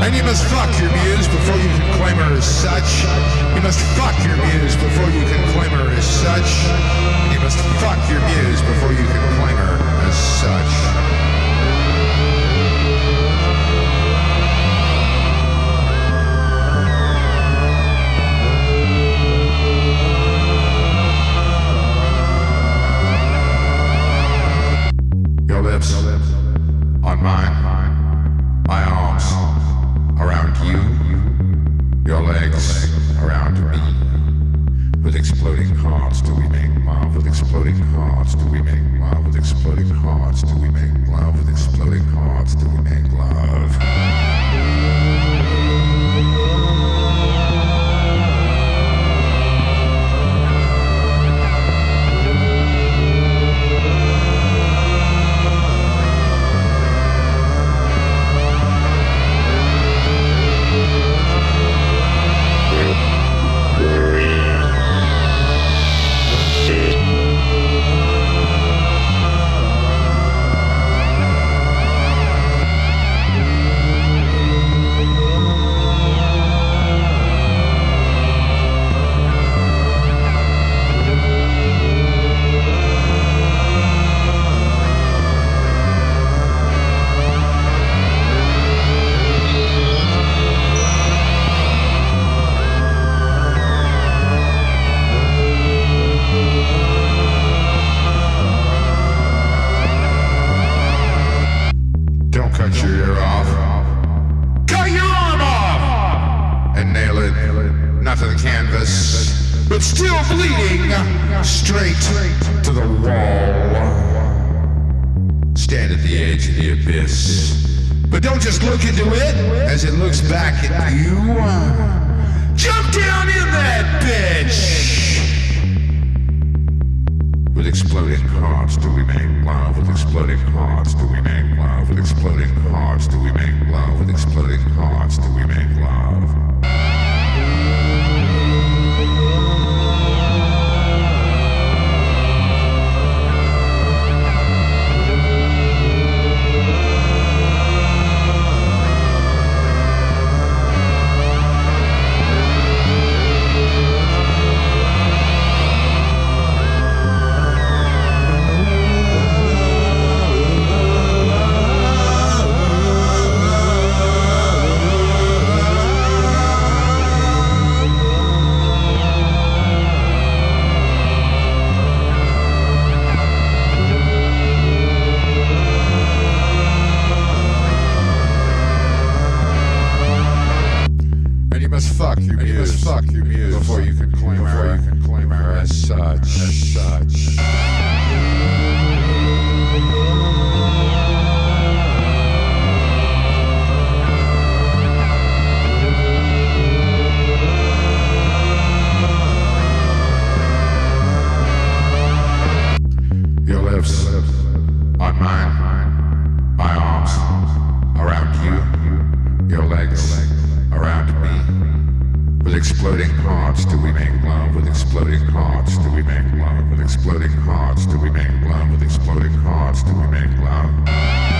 And you must fuck your muse before you can claim her as such. You must fuck your muse before you can claim her as such. And you must fuck your muse before you can claim her as such. On mine, my arms around you, your legs around me. With exploding hearts do we make love, with exploding hearts do we make love, with exploding hearts do we make love, with exploding hearts do we make love. Exploding hearts do we make love, with exploding hearts do we make love.